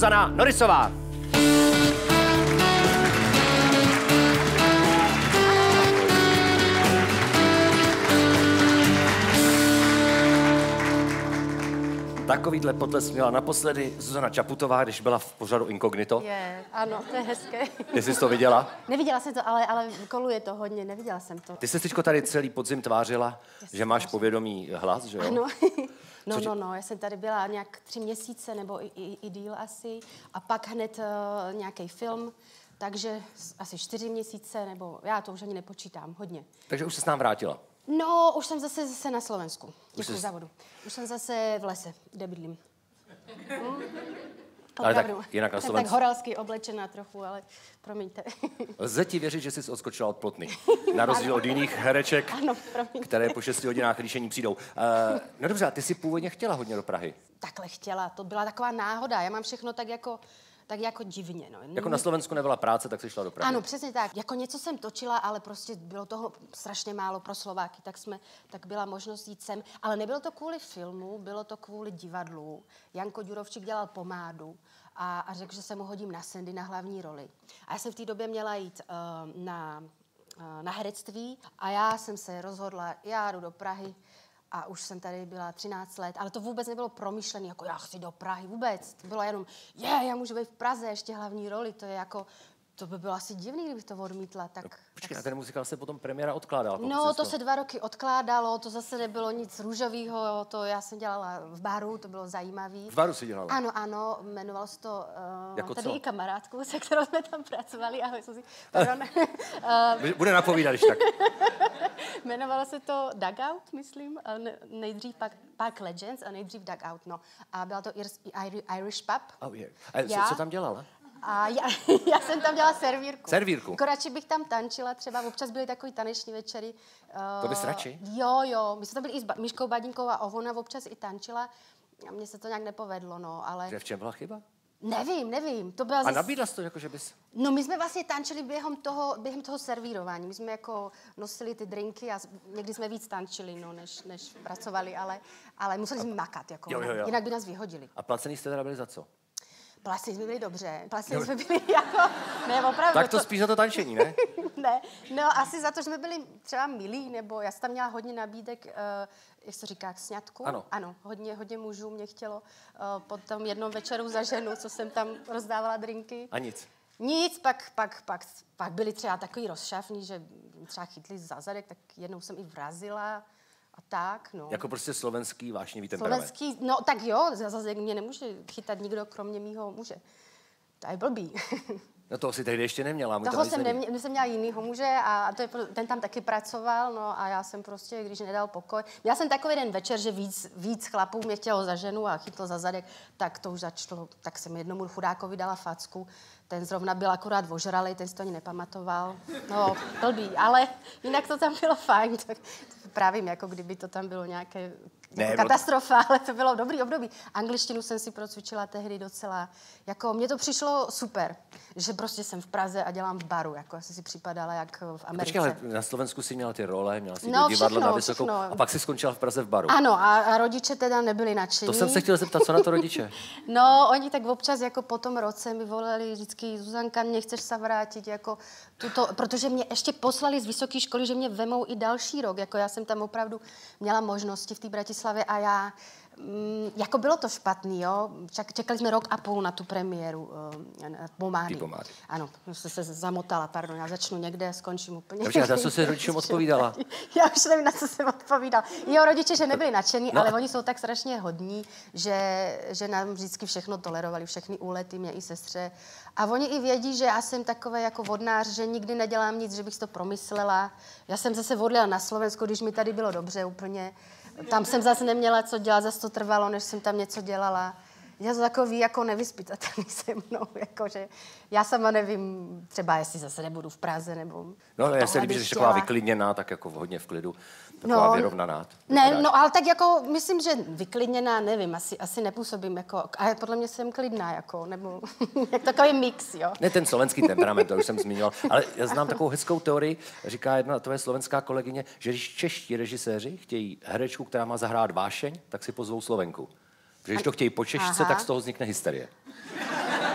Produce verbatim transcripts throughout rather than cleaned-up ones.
Zuzana Norisová. Takovýhle potlesk měla naposledy Zuzana Čaputová, když byla v pořadu Inkognito. Je, ano, to je hezké. Ty jsi to viděla? Neviděla jsem to, ale, ale koluje to hodně, neviděla jsem to. Ty jsi teďko tady celý podzim tvářila, že máš povědomý hlas, že jo? Ano. No, Což... no, no, já jsem tady byla nějak tři měsíce nebo i, i, i díl asi a pak hned uh, nějaký film, takže asi čtyři měsíce nebo já to už ani nepočítám, hodně. Takže už se s nám vrátila? No, už jsem zase, zase na Slovensku, děkuji jsi... za vodu. Už jsem zase v lese, kde bydlím. Hm? Ale tak jinak na Slovensku. Tak horalsky oblečená trochu, ale promiňte. Lze ti věřit, že jsi odskočila od plotny. Na rozdíl od jiných hereček, ano, které po šesti hodinách líšení přijdou. Uh, no dobře, a ty jsi původně chtěla hodně do Prahy. Takhle chtěla, to byla taková náhoda. Já mám všechno tak jako, tak jako divně. No. Jako na Slovensku nebyla práce, tak jsi šla do Prahy. Ano, přesně tak. Jako něco jsem točila, ale prostě bylo toho strašně málo pro Slováky, tak, jsme, tak byla možnost jít sem. Ale nebylo to kvůli filmu, bylo to kvůli divadlu. Janko Ďurovčík dělal Pomádu a, a řekl, že se mu hodím na Sandy na hlavní roli. A já jsem v té době měla jít uh, na, uh, na herectví a já jsem se rozhodla, já jdu do Prahy. A už jsem tady byla třináct let, ale to vůbec nebylo promyšlené, jako já chci do Prahy, vůbec. To bylo jenom, je, já můžu být v Praze, ještě hlavní roli, to je jako, to by bylo asi divný, kdybych to odmítla. Tak, no, počkej, tak... a ten muzikál se potom premiéra odkládala. No, to se dva roky odkládalo, to zase nebylo nic růžového, to já jsem dělala v baru, to bylo zajímavý. V baru si dělala? Ano, ano, jmenovalo se to, uh, jako tady co? i kamarádku, se kterou jsme tam pracovali, ahoj, Suzi, pardon. uh, Bude napovídat, když tak. Jmenovalo se to Dugout, myslím, nejdřív pak, pak Legends a nejdřív Dugout, no. A byla to Irish pub. Oh, yeah. A co, co tam dělala? A já, já jsem tam dělala servírku. Servírku? Jako radši bych tam tančila třeba, občas byly takový taneční večery. Uh, to bys radši? Jo, jo, my jsme tam byli i s ba- Myškou Badínkou a ona občas i tančila. A mně se to nějak nepovedlo, no, ale... Že v čem byla chyba? Nevím, nevím. To byla a zas... nabídla jsi to, jako že bys... No my jsme vlastně tančili během toho, během toho servírování. My jsme jako nosili ty drinky a někdy jsme víc tančili, no, než, než pracovali, ale, ale museli jsme makat, jako, jo, jo, jo. jinak by nás vyhodili. A placený jste teda byli za co? Placení jsme byli dobře, placení jsme byli jako, ne, opravdu. Tak to spíš za to tančení, ne? Ne, no asi za to, že jsme byli třeba milí, nebo já jsem tam měla hodně nabídek, uh, jak se říká, k sňatku. Ano. Ano, hodně, hodně mužů mě chtělo uh, po tom jednom večeru za ženu, co jsem tam rozdávala drinky. A nic? Nic, pak, pak, pak, pak byli třeba takový rozšafní, že třeba chytli za zadek, tak jednou jsem i vrazila. A tak, no. Jako prostě slovenský vášnivý temperament. Slovenský, no tak jo, zase mě nemůže chytat nikdo kromě mýho muže. To je blbý. No toho si tehdy ještě neměla. Toho jsem, nemě, jsem měla jinýho muže a to je, ten tam taky pracoval, no a já jsem prostě, když nedal pokoj. Já jsem takový den večer, že víc, víc chlapů mě chtělo za ženu a chytlo za zadek, tak to už začalo, tak jsem jednomu chudákovi dala facku. Ten zrovna byl akorát ožralej, ten si to ani nepamatoval. No, blbý, ale jinak to tam bylo fajn. Tak právě jako kdyby to tam bylo nějaké ne, jako katastrofa, ale to bylo dobrý období. Angličtinu jsem si procvičila tehdy docela, jako mně to přišlo super, že prostě jsem v Praze a dělám v baru, jako asi si připadala jak v Americe. Počkej, ale na Slovensku si měla ty role, měla si no, to divadlo všechno, na vysokou všechno. A pak si skončila v Praze v baru. Ano, a, a rodiče teda nebyli nadšení. To jsem se chtěla zeptat, co na to rodiče? No, oni tak občas jako po tom roce mi volali vždycky, Zuzanka, nechceš se vrátit, jako tuto, protože mě ještě poslali z vysoké školy, že mě vemou i další rok, jako já jsem tam opravdu měla možnosti v té Bratislavě a já, mm, jako bylo to špatný, jo, čekali jsme rok a půl na tu premiéru uh, Pomády. Pomády. Ano, jsem se zamotala, pardon, já začnu někde, skončím úplně. Dobře, a za co jsi rodičům odpovídala? Já už nevím, na co jsem odpovídala. Jo, rodiče, že nebyli nadšení, no. Ale oni jsou tak strašně hodní, že, že nám vždycky všechno tolerovali, všechny úlety, mě i sestře. A oni i vědí, že já jsem takový jako vodnář, že nikdy nedělám nic, že bych to promyslela. Já jsem zase vodlila na Slovensku, když mi tady bylo dobře úplně. Tam jsem zase neměla co dělat, zase to trvalo, než jsem tam něco dělala. Já to takový jako nevyspytatelný se mnou, jakože já sama nevím, třeba jestli zase nebudu v Praze, nebo... No, já se líbí, že jsi taková vyklidněná, tak jako hodně v klidu, taková no, vyrovnaná. Ne, no, ale tak jako, myslím, že vyklidněná, nevím, asi, asi nepůsobím jako, ale podle mě jsem klidná, jako, nebo jak takový mix, jo. Ne, ten slovenský temperament, to už jsem zmiňoval, ale já znám takovou hezkou teorii, říká jedna tvoje slovenská kolegyně, že když čeští režiséři chtějí herečku, která má zahrát vášeň, tak si pozvou Slovenku. Že když to chtějí po Češce, tak z toho vznikne hysterie.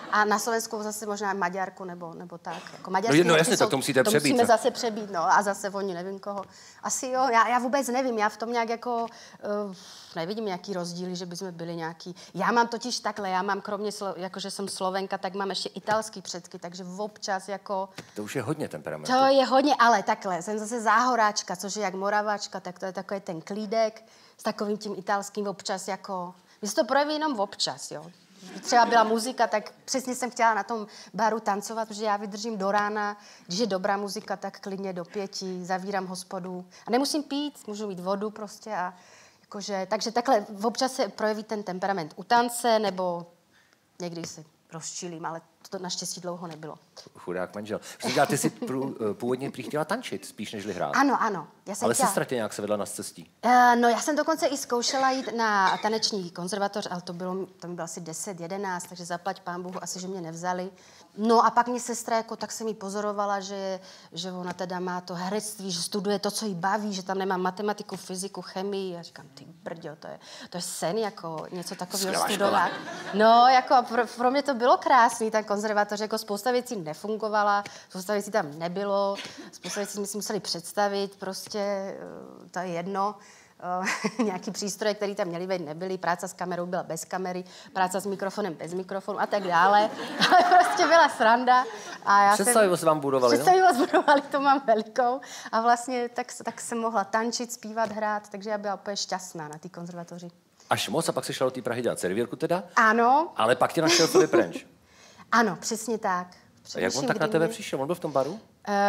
A na Slovensku zase možná Maďarku nebo, nebo tak. Jako no, no jasně, tak to musíte to přebít. musíme zase přebít, no. A zase oni nevím koho. Asi jo, já, já vůbec nevím, já v tom nějak jako uh, nevidím nějaký rozdíly, že bychom byli nějaký. Já mám totiž takhle, já mám kromě, jako že jsem Slovenka, tak mám ještě italský předky, takže občas jako... To už je hodně temperamentu. To je hodně, ale takhle, jsem zase záhoráčka, což je jak Moraváčka, tak to je takový ten klídek s takovým tím italským občas jako... Mně se to projeví jenom občas, jo. Třeba byla muzika, tak přesně jsem chtěla na tom baru tancovat, protože já vydržím do rána. Když je dobrá muzika, tak klidně do pěti, zavírám hospodu. A nemusím pít, můžu mít vodu prostě. A jakože, takže takhle občas se projeví ten temperament u tance, nebo někdy se rozčilím, ale to naštěstí dlouho nebylo. Chudák manžel. Říká, ty jsi prů, původně prý chtěla tančit, spíš nežli hrát. Ano, ano. Já jsem ale chtěla... sestra tě nějak se vedla na cestí. Uh, no já jsem dokonce i zkoušela jít na taneční konzervatoř, ale to bylo, to mi bylo asi deset, jedenáct, takže zaplať pán Bůh, asi, že mě nevzali. No a pak mě sestra, jako tak se mi pozorovala, že, že ona teda má to herectví, že studuje to, co jí baví, že tam nemá matematiku, fyziku, chemii. Já říkám, ty brďo, to je, to je sen, jako něco takového studovat. No, jako pro, pro mě to bylo krásný, ta konzervatoř, jako spousta věcí nefungovala, spousta věcí tam nebylo, spousta věcí jsme si museli představit, prostě to je jedno. Uh, nějaký přístroje, které tam měly být, nebyly. Práce s kamerou byla bez kamery, práce s mikrofonem bez mikrofonu a tak dále. Ale prostě byla sranda. A já představivost vám budovali, no? Představivost budovali, to mám velikou. A vlastně tak, tak jsem mohla tančit, zpívat, hrát, takže já byla úplně šťastná na té konzervatoři. Až moc a pak se šla do té Prahy dělat servírku teda? Ano. Ale pak tě našel Filip Renč. Ano, přesně tak. A jak on tak na tebe mě... přišel? On byl v tom baru?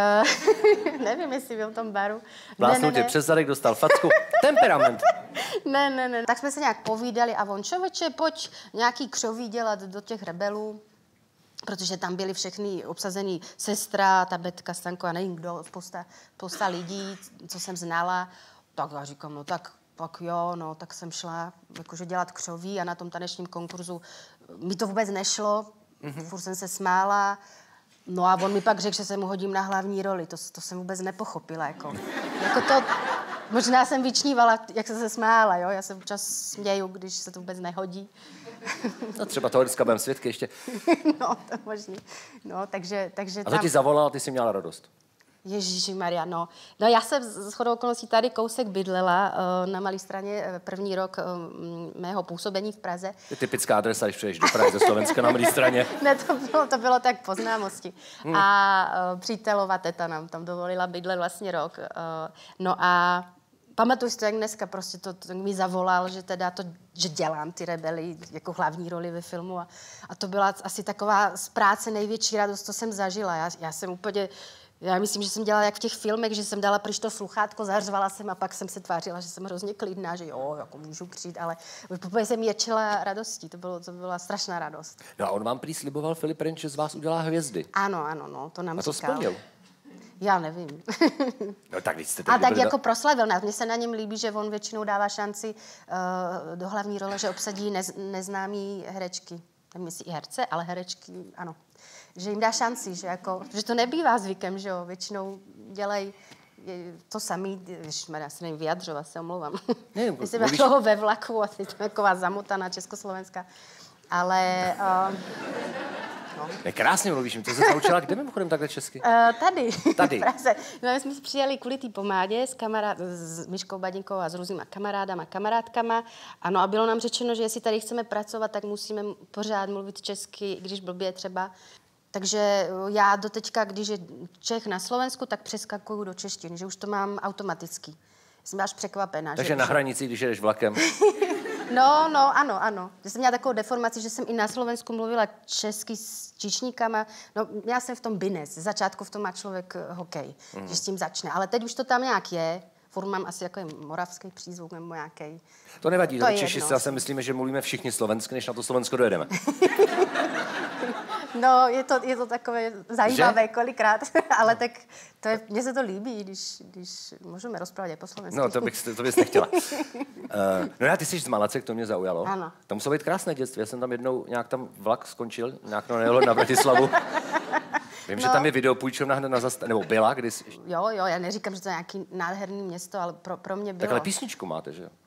Uh, nevím, jestli byl v tom baru. Vlásnul tě přes zadek, dostal facku. Temperament. Ne, ne, ne. Tak jsme se nějak povídali a on, člověče, pojď nějaký křoví dělat do těch rebelů, protože tam byli všechny obsazený sestra, ta Betka Stanko a nevím kdo, spousta, spousta lidí, co jsem znala. Tak já říkám, no tak pak jo, no, tak jsem šla jakože dělat křoví a na tom tanečním konkurzu mi to vůbec nešlo, mm-hmm. furt jsem se smála. No a on mi pak řekl, že se mu hodím na hlavní roli. To, to jsem vůbec nepochopila. Jako. Jako to, možná jsem vyčnívala, jak se se smála. Jo? Já se občas směju, když se to vůbec nehodí. No třeba toho dneska budeme svědky ještě. No, to možný. No, takže, takže a to tam... ti zavolala, ty jsi měla radost. Ježišimaria, no. No já jsem shodou okolností tady kousek bydlela uh, na Malé Straně první rok uh, mého působení v Praze. Je typická adresa, když přijdeš do Prahy ze Slovenska na Malé Straně. Ne, to bylo, to bylo tak po známosti. Hmm. A uh, přítelová teta nám tam dovolila bydlet vlastně rok. Uh, no a pamatuju si to, jak dneska prostě to, to mi zavolal, že teda to, že dělám ty rebely jako hlavní roli ve filmu a, a to byla asi taková z práce největší radost, co jsem zažila. Já, já jsem úplně... Já myslím, že jsem dělala jak v těch filmech, že jsem dala pryč to sluchátko, zařvala jsem a pak jsem se tvářila, že jsem hrozně klidná, že jo, jako můžu přijít, ale úplně jsem ječila radostí, to, bylo, to byla strašná radost. No a on vám prý sliboval, Filip Renč, že z vás udělá hvězdy. Ano, ano, no, to nám a to říkal. splnil? Já nevím. No tak jste a tak jako proslavil nás. Mně se na něm líbí, že on většinou dává šanci uh, do hlavní role, že obsadí nez, neznámý herečky. Nevím, jestli i herce, ale herečky, ano. Že jim dá šanci, že, jako, že to nebývá zvykem, že jo, většinou dělají to samý, ježišmarja, já se nevím vyjadřovat, se omlouvám. Ne, jsem mluvíš... toho ve vlaku a teď taková zamotaná československá, ale... Uh, no. Ne, krásně mluvíš, to se naučila kde mimochodem takhle česky? Uh, tady, tady. v Praze. No, my jsme si přijeli kvůli té pomádě s, kamarád, s Myškou Badinkou a s různýma kamarádama, kamarádkama. Ano, a bylo nám řečeno, že jestli tady chceme pracovat, tak musíme pořád mluvit česky, když blbě třeba. Takže já doteďka, když je Čech na Slovensku, tak přeskakuju do češtiny, že už to mám automaticky. Jsem až překvapená. Takže že, na že... hranici, když jedeš vlakem. No, no, ano, ano. Že jsem měla takovou deformaci, že jsem i na Slovensku mluvila česky s číšníkama. No, já jsem v tom bines. Z začátku v tom má člověk hokej, mm. že s tím začne. Ale teď už to tam nějak je. Furt mám asi jako moravský přízvuk nebo nějaký. To nevadí, to Češi si zase myslíme, že mluvíme všichni slovensky, než na to Slovensko dojedeme. No, je to, je to takové zajímavé že? Kolikrát, ale tak to je, mně se to líbí, když, když můžeme rozprávat po slovensky. No, to, bych, to bys nechtěla. uh, no já, ty jsi z Malacek, to mě zaujalo. Ano. Tam muselo být krásné dětství, já jsem tam jednou, nějak tam vlak skončil, nějak no nejelo na Bratislavu. Vím, no. že tam je videopůjčovna hned na zastavení, nebo byla, když... Jo, jo, já neříkám, že to je nějaký nádherný město, ale pro, pro mě bylo... Tak ale písničku máte, že jo?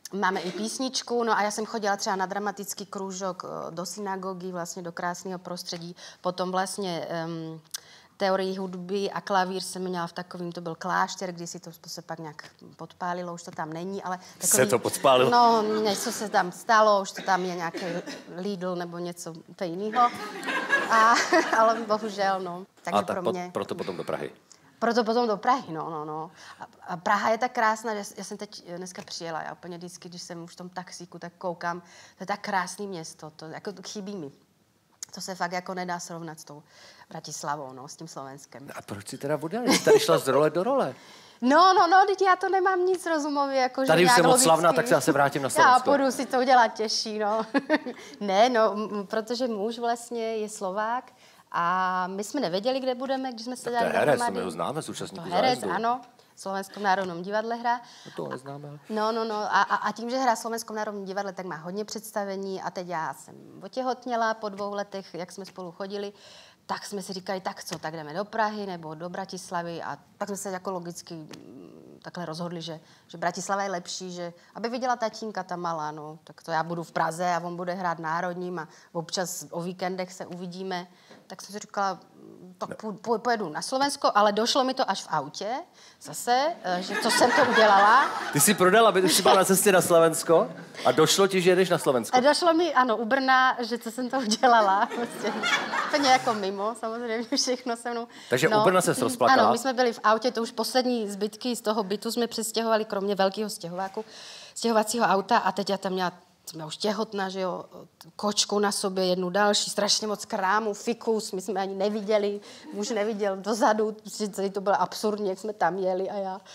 máme i písničku, no a já jsem chodila třeba na dramatický krůžok do synagogy, vlastně do krásného prostředí, potom vlastně um, teorii hudby a klavír jsem měla v takovým, to byl klášter, kdy si to, to se pak nějak podpálilo, už to tam není, ale takový, se to podpálilo? No, něco se tam stalo, už to tam je nějaký Lidl nebo něco úplně jiného, a, ale bohužel, no. Takže a tak pro mě... po, proto potom do Prahy. Proto potom do Prahy, no, no, no. A, a Praha je tak krásná, že já jsem teď dneska přijela, já úplně vždycky, když jsem už v tom taxíku, tak koukám, to je tak krásný město, to jako chybí mi. To se fakt jako nedá srovnat s tou Bratislavou, no, s tím Slovenskem. A proč si teda odjela? Jsi tady šla z role do role. No, no, no, teď já to nemám nic rozumově, jako tady že už jsem moc logicky. slavná, tak se zase vrátím na Slovensko. Já půjdu si to udělat těžší, no. Ne, no, m- protože muž vlastně je Slovák a my jsme nevěděli, kde budeme, když jsme se dali dohromady. To je herec, dohromady. my ho známe z účastníků Herec, zájezdu. ano. V Slovenskom národnom divadle hra. No to neznáme. Ale... No, no, no. A, a, a tím, že hra v Slovenskom národním divadle, tak má hodně představení a teď já jsem otěhotněla po dvou letech, jak jsme spolu chodili, tak jsme si říkali, tak co, tak jdeme do Prahy nebo do Bratislavy a tak jsme se jako logicky mm, takhle rozhodli, že, že Bratislava je lepší, že aby viděla tatínka ta malá, no, tak to já budu v Praze a on bude hrát národním a občas o víkendech se uvidíme. Tak jsem si říkala, tak no. pojedu na Slovensko, ale došlo mi to až v autě zase, že co jsem to udělala. Ty jsi prodala, aby už byla na cestě na Slovensko a došlo ti, že jedeš na Slovensko. A došlo mi, ano, u Brna, že co jsem to udělala. Prostě úplně jako mimo, samozřejmě všechno se mnou. Takže no, u Brna ses rozplakala. Ano, my jsme byli v autě, to už poslední zbytky z toho bytu jsme přestěhovali, kromě velkého stěhováku, stěhovacího auta a teď já tam měla jsem já už těhotná, že jo, kočku na sobě, jednu další, strašně moc krámu, fikus, my jsme ani neviděli, muž neviděl dozadu, celý to bylo absurdní, jak jsme tam jeli a já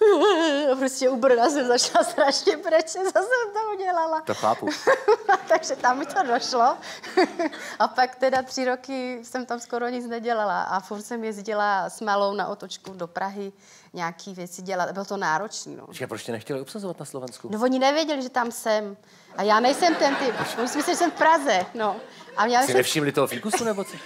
prostě u Brna jsem začala strašně brečet, co jsem to udělala. To chápu. Takže tam mi to došlo. A pak teda tři roky jsem tam skoro nic nedělala a furt jsem jezdila s malou na otočku do Prahy nějaký věci dělat. Bylo to náročný, no. Počkej, proč tě nechtěli obsazovat na Slovensku? No oni nevěděli, že tam jsem. A já nejsem ten typ. Oni si mysleli, že jsem v Praze, no. A Jsi jsem... nevšimli toho fikusu, nebo co?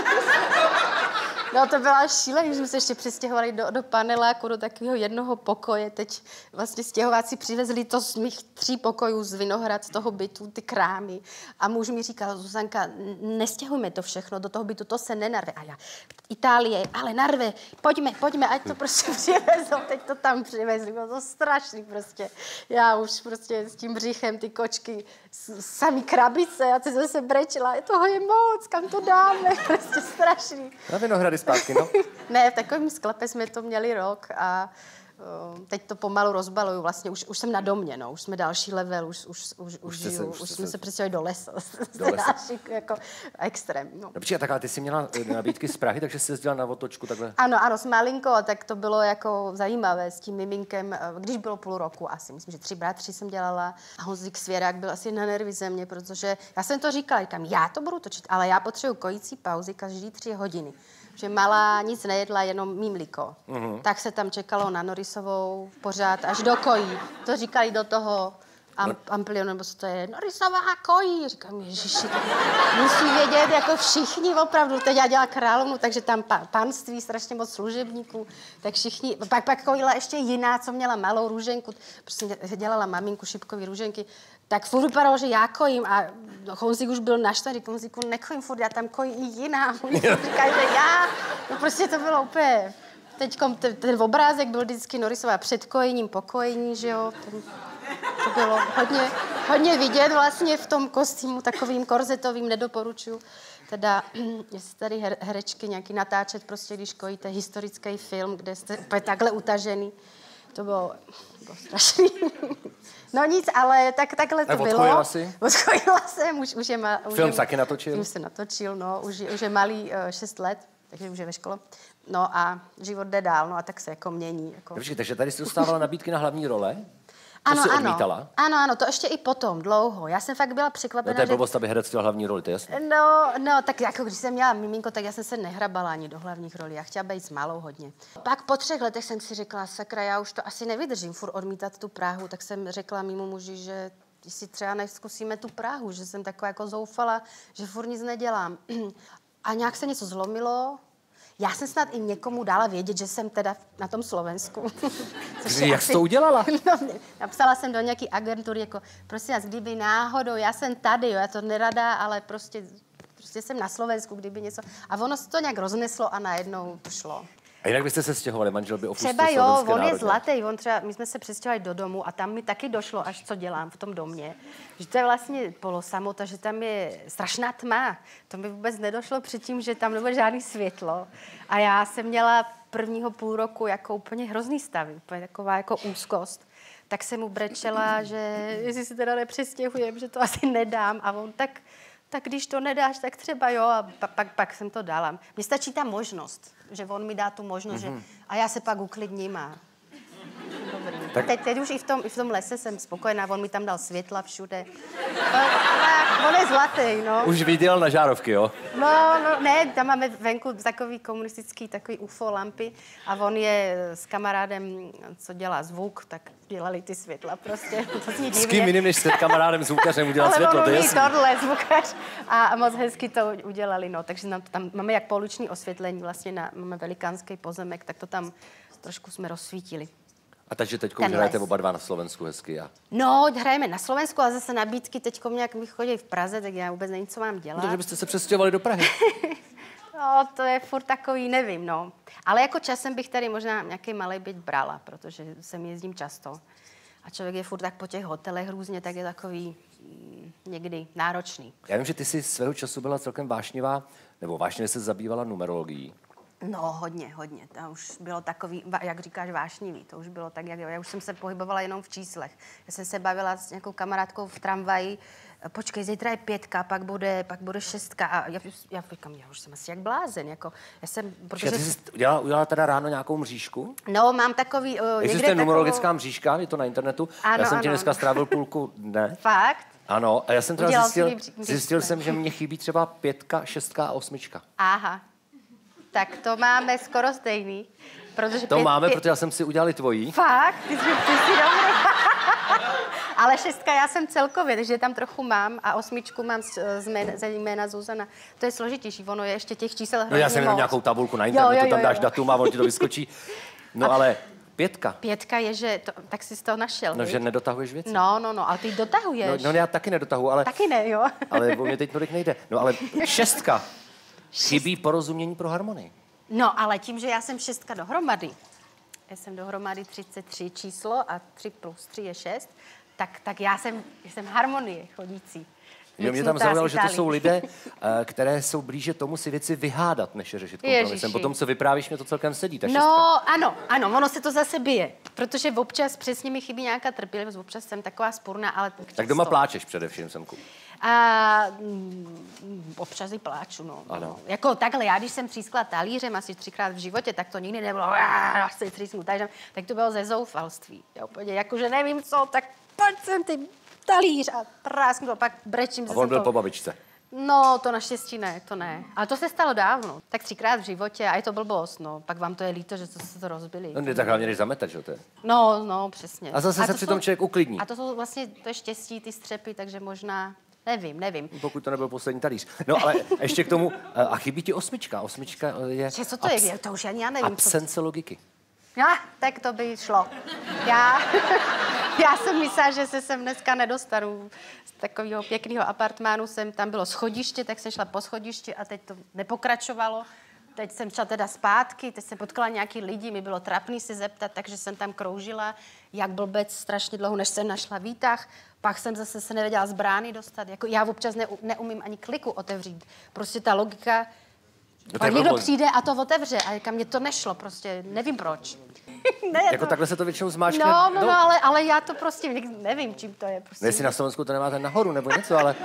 No to byla šílený, že jsme se ještě přestěhovali do, do paneláku, do takového jednoho pokoje. Teď vlastně stěhováci přivezli to z mých tří pokojů z Vinohrad, z toho bytu, ty krámy. A muž mi říkal, Zuzanka, nestěhujme to všechno do toho bytu, to se nenarve. A já, Itálie, ale narve, pojďme, pojďme, ať to prostě přivezou. Teď to tam přivezli, bylo to strašný prostě. Já už prostě s tím břichem, ty kočky, samý krabice, já se zase brečela, toho je moc, kam to dáme, prostě strašný. Na Vinohrady zpátky, no? Ne, v takovém sklepe jsme to měli rok a uh, teď to pomalu rozbaluju. Vlastně už, už jsem na domě, no. Už jsme další level, už, už, už, už, už, žiju, se, už, už jsme se... se přestěhovali do lesa. Do lesa. jako extrém, no. Dobře, tak ale ty jsi měla nabídky z Prahy, takže jsi jezdila na otočku takhle. Ano, ano, s malinkou, tak to bylo jako zajímavé s tím miminkem, když bylo půl roku asi, myslím, že tři bratři jsem dělala a Honzik Svěrák byl asi na nervy ze mě, protože já jsem to říkala, říkám, já to budu točit, ale já potřebuji kojící pauzy každý tři hodiny. Že malá nic nejedla, jenom mimliko. Uh-huh. Tak se tam čekalo na Norisovou pořád až do kojí. To říkali do toho am, no. Amplionu, nebo co to je, Norisová kojí. Říkám, ježiši, musí vědět jako všichni opravdu. Teď já dělala královnu, takže tam pa, panství, strašně moc služebníků. Tak všichni, pak, pak kojila ještě jiná, co měla malou růženku. Prostě dělala maminku šipkový růženky. Tak furt vypadalo, že já kojím a Honzik už byl naštvaný, říkal Honziku, nekojím furt, já tam kojí i jiná. Říkají, že já, no prostě to bylo úplně, teďkom ten, ten obrázek byl vždycky Norisová před kojením, po kojení, že jo, ten, to bylo hodně, hodně vidět vlastně v tom kostýmu, takovým korzetovým, nedoporučuju. Teda, jestli tady her, herečky nějaký natáčet, prostě když kojíte historický film, kde jste úplně takhle utažený, to bylo, bylo strašný. No nic, ale tak, takhle to a bylo. odkojila si? Odkojila jsem, už, už je... Ma, už Film je, taky natočil? Film se natočil, no, už, už je malý uh, šest let, takže už je ve škole. No a život jde dál, no a tak se jako mění. Jako. Dobře, takže tady jsi dostávala nabídky na hlavní role? To ano, jsi ano, odmítala? ano, ano, to ještě i potom, dlouho. Já jsem fakt byla překvapená, no, to je že... blbost, aby herec chtěl hlavní roli, to je jasné. No, no, tak jako když jsem měla miminko, tak já jsem se nehrabala ani do hlavních rolí. Já chtěla být s malou hodně. Pak po třech letech jsem si řekla, sakra, já už to asi nevydržím furt odmítat tu Prahu, tak jsem řekla mému muži, že si třeba nezkusíme tu Prahu, že jsem taková jako zoufala, že furt nic nedělám. A nějak se něco zlomilo. Já jsem snad i někomu dala vědět, že jsem teda na tom Slovensku. Jak jsi to udělala? No, napsala jsem do nějaký agentury, jako prosím vás, kdyby náhodou, já jsem tady, jo, já to nerada, ale prostě, prostě jsem na Slovensku, kdyby něco. A ono se to nějak rozneslo a najednou to šlo. A jinak byste se stěhovali, manžel by opustil Třeba jo, slovenské on národě. je zlatý, on třeba, my jsme se přestěhovali do domu a tam mi taky došlo, až co dělám v tom domě, že to je vlastně polosamota, že tam je strašná tma. To mi vůbec nedošlo předtím, že tam nebude žádný světlo. A já jsem měla prvního půl roku jako úplně hrozný stav, úplně taková jako úzkost. Tak jsem mu brečela, že jestli se teda nepřestěhujem, že to asi nedám. A on tak, tak když to nedáš, tak třeba jo. A pak, pak, pak jsem to dala. Mně stačí ta možnost, že on mi dá tu možnost, mm-hmm. že a já se pak uklidním a dobrý. Tak... A teď, teď už i v, tom, i v tom lese jsem spokojená, on mi tam dal světla všude. Tak, on je zlatý, no. Už viděl na žárovky, jo? No, no, ne, tam máme venku takový komunistický, takový U F O lampy a on je s kamarádem, co dělá zvuk, tak dělali ty světla prostě. To zní divně. S kým jiným, než s kamarádem zvukařem udělat světlo, to je jasný. Ale tohle zvukař a moc hezky to udělali, no. Takže nám to tam máme jak pouliční osvětlení, vlastně na, máme velikánský pozemek, tak to tam trošku jsme rozsvítili. A takže teď už hrajete oba dva na Slovensku hezky a... No, hrajeme na Slovensku, ale zase nabídky teď nějak mi chodí v Praze, tak já vůbec nevím, co mám dělat. Takže byste se přestěhovali do Prahy. No, to je furt takový, nevím, no. Ale jako časem bych tady možná nějaký malej byt brala, protože sem jezdím často. A člověk je furt tak po těch hotelech různě, tak je takový mm, někdy náročný. Já vím, že ty jsi svého času byla celkem vášnivá, nebo vášnivě se zabývala numerologií. No, hodně, hodně. To už bylo takový, jak říkáš, vášnivý. To už bylo tak, jak jo. Já už jsem se pohybovala jenom v číslech. Já jsem se bavila s nějakou kamarádkou v tramvaji. Počkej, zítra je pětka, pak bude, pak bude šestka. A já, já říkám, já už jsem asi jak blázen. Jako, já jsem, protože... Ty jsi udělala, udělala teda ráno nějakou mřížku? No, mám takový... Uh, Existuje numerologická takovou... mřížka, je to na internetu. Ano, já jsem tě ano, dneska ano. strávil půlku dne. Fakt? Ano, a já jsem teda Udělal zjistil, mřížku. zjistil jsem, že mě chybí třeba pětka, šestka a osmička. Aha. Tak to máme skoro stejný. Protože to pět, máme, pět... protože já jsem si udělal tvojí. Fakt? Ty jsi, ty jsi dobrý. Ale šestka já jsem celkově, takže tam trochu mám a osmičku mám z, z, jména, z jména Zuzana. To je složitější, ono je ještě těch čísel hrozně. No já jsem jenom nějakou tabulku na internetu, jo, jo, jo, tam dáš jo. datum a on ti to vyskočí. No a ale pětka. Pětka je, že, to, tak jsi to našel. No, víš? že nedotahuješ věci. No, no, no, ale ty dotahuješ. No, no já taky nedotahuji, ale... Taky ne, jo. Ale o mě teď tolik nejde. No ale šestka. Chybí porozumění pro harmonii. No, ale tím, že já jsem šestka dohromady, já jsem dohromady třicet tři číslo a tři plus tři je šest, tak, tak já jsem, jsem harmonie chodící. Jo, mě tam zaujalo, že to jsou lidé, které jsou blíže tomu si věci vyhádat, než je řešit kompromisem. Potom, co vyprávíš, mě to celkem sedí, ta šestka. No, ano, ano, ono se to zase bije, protože občas přesně mi chybí nějaká trpělivost, občas jsem taková spurná, ale... Tak doma pláčeš především, Semku. A mm, občas i pláču, no. Ano. Jako takhle, já když jsem třískla talířem asi třikrát v životě, tak to nikdy nebylo, já se třísknu talířem, tak to bylo ze zoufalství. Jo, jakože nevím co, tak pojď sem ty talíř a prásknu to, pak brečím. A on byl to... po babičce. No, to naštěstí ne, to ne. Ale to se stalo dávno. Tak třikrát v životě a je to blbost, no. Pak vám to je líto, že to se to rozbili. No, tak hlavně než zametat, že to je. No, no, přesně. A zase a se při tom člověk uklidní. A to jsou vlastně, to je štěstí, ty střepy, takže možná, nevím, nevím. Pokud to nebyl poslední talíř. No, ale ještě k tomu, a chybí ti osmička. Osmička je... Že co to abs- je? To už ani já nevím. Absence co... logiky. Ja, tak to by šlo. Já, já jsem myslela, že se sem dneska nedostanu z takového pěkného apartmánu. Jsem, tam bylo schodiště, tak jsem šla po schodišti a teď to nepokračovalo. Teď jsem šla teda zpátky, teď jsem potkala nějaký lidi, mi bylo trapný se zeptat, takže jsem tam kroužila, jak blbec strašně dlouho, než jsem našla výtah. Pak jsem zase se nevěděla z brány dostat. Jako já občas ne, neumím ani kliku otevřít. Prostě ta logika... No pak někdo přijde a to otevře a kam mě to nešlo, prostě nevím proč. ne, jako to... takhle se to většinou zmáčkne. No, no, no, ale, ale já to prostě nevím, čím to je. Prostě. Ne, jestli na Slovensku to nemáte nahoru nebo něco, ale...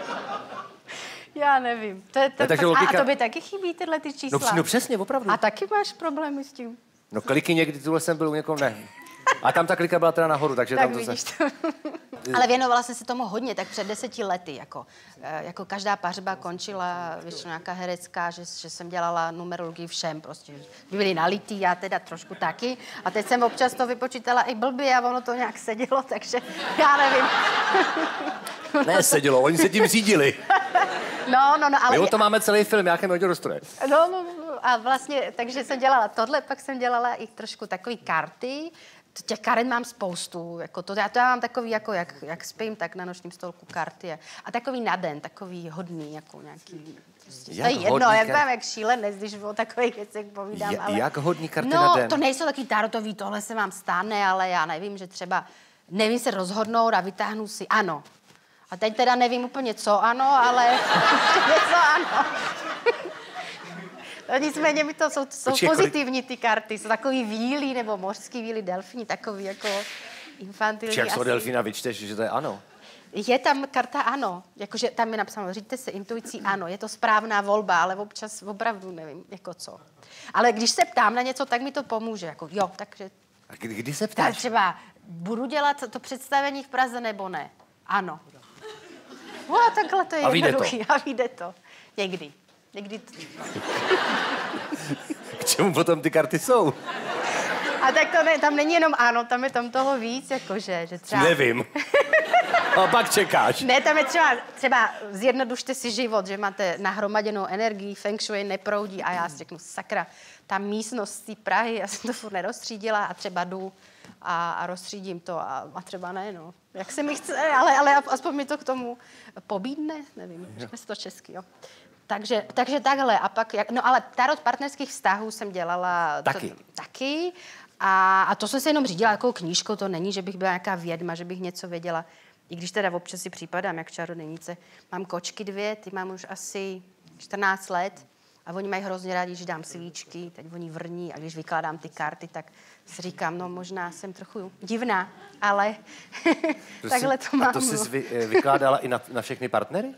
Já nevím. To je, to, ne, to, logika... A to by taky chybí tyhle ty čísla. No, no přesně, opravdu. A taky máš problémy s tím? No kliky někdy, tuhle jsem byl u někoho, ne. A tam ta klika byla teda nahoru, takže tak tam to vidíš se... to. Ale věnovala jsem se tomu hodně, tak před deseti lety, jako, jako každá pařba končila, většinou nějaká herecká, že, že jsem dělala numerologii všem, prostě. Byli nalitý, já teda trošku taky. A teď jsem občas to vypočítala i blbě a ono to nějak sedělo, takže já nevím. Ne, sedělo, oni se tím řídili. No, no, no, ale... My o to máme celý film, nějaké Noďo rozstroje. No, no, no, a vlastně, takže jsem dělala tohle, pak jsem dělala i trošku takový karty. Těch karet mám spoustu, jako to, já to já mám takový, jako jak, jak spím, tak na nočním stolku karty. A, a takový na den, takový hodný, jako nějaký... Prostě, to je jedno, já mám jak šílenec, když o takových věcech povídám, Je, ale... Jak hodní karty no, na den? No, to nejsou takový tarotový, tohle se vám stane, ale já nevím, že třeba nevím se rozhodnout a vytáhnu si ano. A teď teda nevím úplně co ano, ale něco ano. No, nicméně mi to jsou, jsou Počkej, pozitivní ty karty, jsou takový víly, nebo mořský víly, delfíni, takový jako infantilní. Jak jsou delfína vyčteš, že to je ano? Je tam karta ano, jakože tam je napsáno, říďte se intuicí ano, je to správná volba, ale občas opravdu nevím, jako co. Ale když se ptám na něco, tak mi to pomůže, jako jo, takže... A kdy, kdy se ptáš? Třeba, budu dělat to představení v Praze nebo ne? Ano. No, takhle to je a jednoduchý. A vyjde to. Někdy. Někdy to... K čemu potom ty karty jsou? A tak to ne, tam není jenom ano, tam je tam toho víc, jakože, že třeba... Nevím. A pak čekáš. Ne, tam je třeba, třeba zjednodušte si život, že máte nahromaděnou energii, feng shui neproudí a já si řeknu, sakra, ta místnost z té Prahy, já jsem to furt nerozstřídila a třeba jdu a, a rozstřídím to a, a třeba ne, no. Jak se mi chce, ale, ale aspoň mi to k tomu pobídne, nevím, řekne se to česky, jo. Takže, takže takhle a pak, jak, no ale tarot partnerských vztahů jsem dělala taky. To, taky a, a to jsem se jenom řídila jako knížkou, to není, že bych byla nějaká vědma, že bych něco věděla. I když teda občas si připadám jak čarodějnice. Mám kočky dvě, ty mám už asi čtrnáct let a oni mají hrozně rádi, že dám svíčky, teď oni vrní a když vykládám ty karty, tak si říkám, no možná jsem trochu divná, ale takhle to mám. A to jsi vy, vykládala i na, na všechny partnery?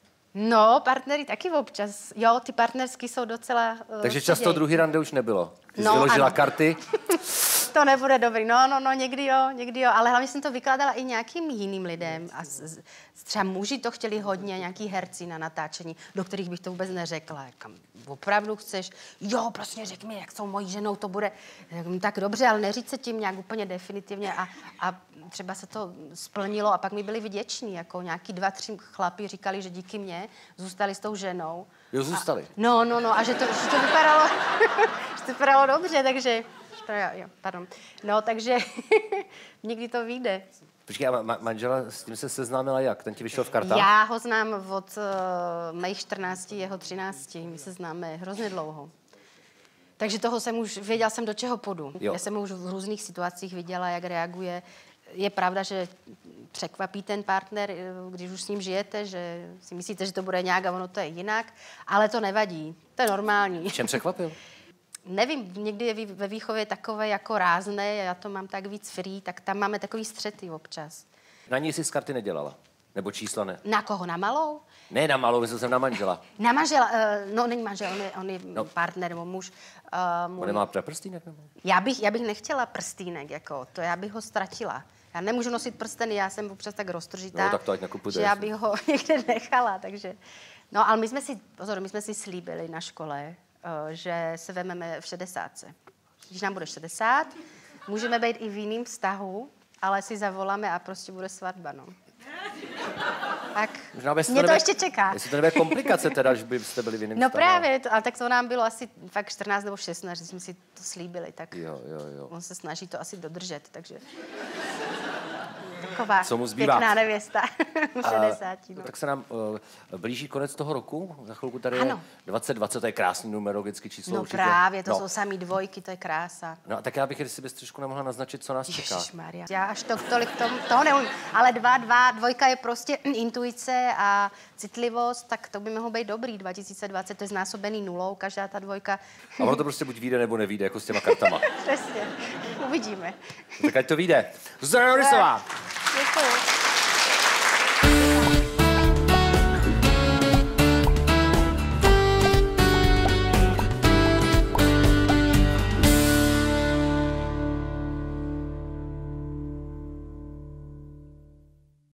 No, partnery taky občas. Jo, ty partnersky jsou docela... Uh, Takže často seděj. Druhý rande už nebylo. Ty no, jsi vyložila ano. karty. To nebude dobrý. No, no, no, někdy jo, někdy jo. Ale hlavně jsem to vykládala i nějakým jiným lidem. A z, z, třeba muži to chtěli hodně, nějaký herci na natáčení, do kterých bych to vůbec neřekla. Kam opravdu chceš? Jo, prostě řekni mi, jak jsou mojí ženou, to bude tak dobře, ale neříct se tím nějak úplně definitivně. A, a třeba se to splnilo a pak mi byli vděční. Jako nějaký dva, tři chlapi říkali, že díky mně zůstali s tou ženou. Jo, zůstali. A, no, no, no. A že to, že to vypadalo, že to vypadalo dobře, takže... Jo, pardon. No, takže někdy to vyjde. Počkej, a ma- manžela s tím se seznámila jak? Ten ti vyšel v kartách? Já ho znám od uh, mých čtrnácti, jeho třinácti. My se známe hrozně dlouho. Takže toho jsem už, věděla jsem, do čeho půjdu. Jo. Já jsem ho už v různých situacích viděla, jak reaguje. Je pravda, že překvapí ten partner, když už s ním žijete, že si myslíte, že to bude nějak a ono to je jinak, ale to nevadí. To je normální. V čem překvapil? Nevím, někdy je ve výchově takové jako rázné, já to mám tak víc free, tak tam máme takový střety občas. Na ní jsi z karty nedělala? Nebo čísla ne? Na koho? Na malou? Ne na malou, myslel jsem na manžela. Na manžela, uh, no není manžel, on je, on je no. partner nebo muž. Uh, můj... On nemá prstýnek? Nebo? Já bych, já bych nechtěla prstýnek, jako, to já bych ho ztratila. Já nemůžu nosit prsteny, já jsem občas tak roztržitá, no, tak to ať nekupujte, že já bych ho někde nechala, takže... No, ale my jsme si, pozor, my jsme si slíbili na škole, že se vememe v šedesátce. Když nám bude šedesát, můžeme být i v jiném vztahu, ale si zavoláme a prostě bude svatba, no. Tak mě to nebe, ještě čeká. Jestli to nebude komplikace teda, že byste byli v jiném no vztahu. No právě, to, ale tak to nám bylo asi fakt čtrnáct nebo šestnáct, že jsme si to slíbili, tak jo, jo, jo. On se snaží to asi dodržet, takže... Taková co mu zbývá? Pěkná nevěsta v šedesáti. No. Tak se nám uh, blíží konec toho roku. Za chvilku tady ano. je dvacet dvacet, to je krásný numerický číslo. No určitě. právě, to no. jsou samý dvojky, to je krása. No a tak já bych, jestli si bys trošku nemohla naznačit, co nás čeká. Ježišmarja. Já až to, tolik tom, toho neumím. Ale dva, dva, dvojka je prostě intuice a citlivost, tak to by mohlo být dobrý. dva tisíce dvacet, to je znásobený nulou, každá ta dvojka. A ono to prostě buď vyjde, nebo nevyjde, jako s těma kartama. Přesně, uvidíme. Tak ať to vyjde. Zuzana Norisová. Děkuji.